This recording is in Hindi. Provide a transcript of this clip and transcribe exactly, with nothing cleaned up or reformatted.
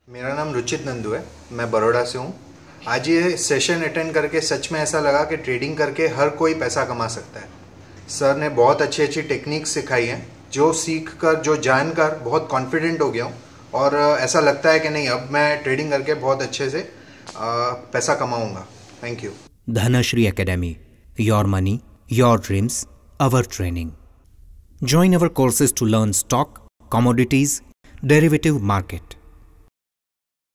मेरा नाम रुचित नंदू है, मैं बड़ौदा से हूँ। आज ये सेशन अटेंड करके सच में ऐसा लगा कि ट्रेडिंग करके हर कोई पैसा कमा सकता है। सर ने बहुत अच्छी अच्छी टेक्निक्स सिखाई हैं, जो सीख कर, जो जानकर बहुत कॉन्फिडेंट हो गया हूँ और ऐसा लगता है कि नहीं, अब मैं ट्रेडिंग करके बहुत अच्छे से आ, पैसा कमाऊँगा। Thank you. Dhanashri Academy. Your money, your dreams, our training. Join our courses to learn stock, commodities, derivative market.